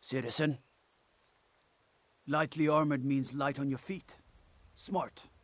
Citizen. Lightly armored means light on your feet. Smart.